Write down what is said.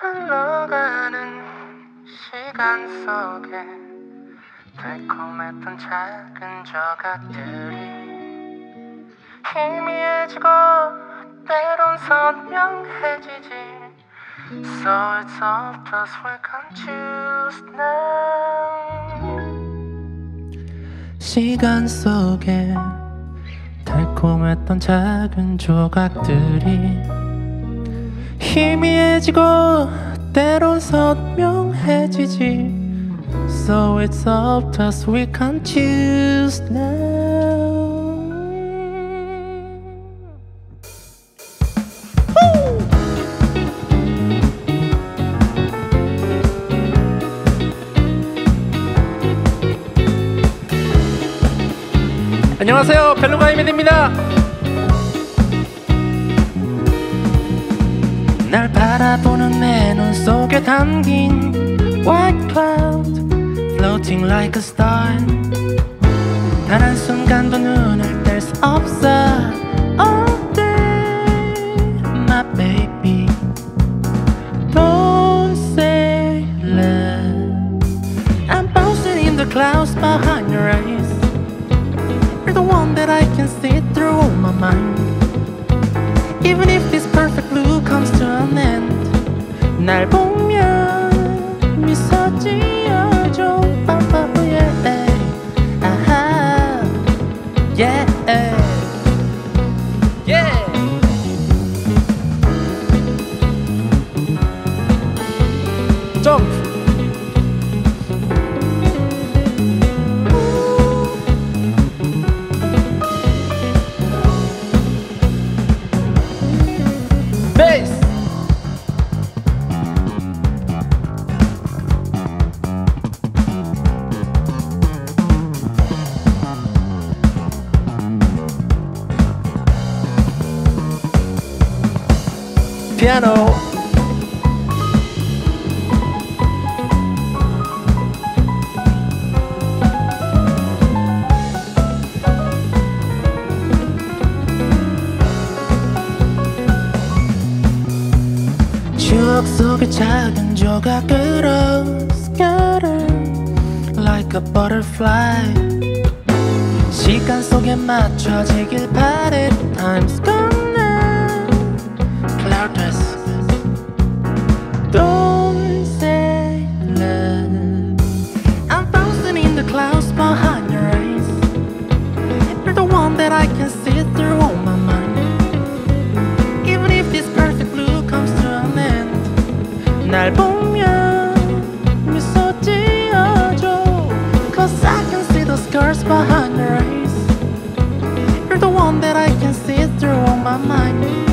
흘러가는 시간 속에 달콤했던 작은 조각들이 희미해지고 때론 선명해지지. So it's up to us, we can choose now. 시간 속에 달콤했던 작은 조각들이 희미해지고 때론 선명해지지. So it's up to us, we can choose now. 안녕하세요, 벨루가 I Met입니다. 날 바라보는 내 눈 속에 담긴 white cloud floating like a star. 단 한순간도 눈을 뗄 수 없어. All day my baby, don't say love. I'm bouncing in the clouds behind your eyes. You're the one that I can see through my mind. Even if this perfect blue comes to an end, 날 보면 미소 지어줘. Oh, oh, yeah. 아하. Yeah. Yeah. 점프. 베이스. 피아노. 추억 속의 작은 조각으로 scatter like a butterfly. 시간 속에 맞춰지길 바래. Time's gone now, cloudless. Don't say love. I'm bouncing in the clouds behind your eyes. You're the one that I can see through all my mind. Even if this perfect blue comes to an end, 날 보면 미소 지어줘. Cause I can see the scars behind your eyes. You're the one that I can see through all my mind.